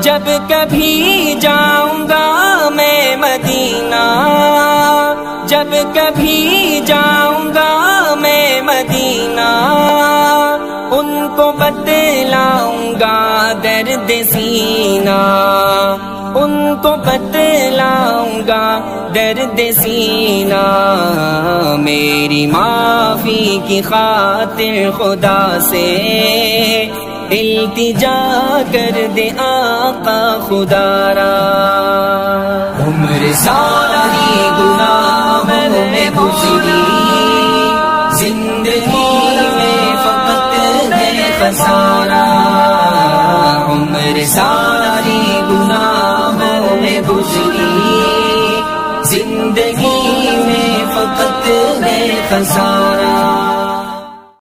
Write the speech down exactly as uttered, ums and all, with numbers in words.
जब कभी जाऊंगा मैं मदीना, जब कभी जाऊंगा मैं मदीना, उनको बतलाऊंगा दर्द सीना, उनको बतलाऊंगा दर्द सीना। मेरी माफी की खातिर खुदा से इल्तिजा कर दे आका खुदारा। उम्र सारी गुनाहों में गुज़री, जिंदगी में फकत है खसारा। उम्र सारी गुनाहों में गुज़री, जिंदगी में फकत है खसारा।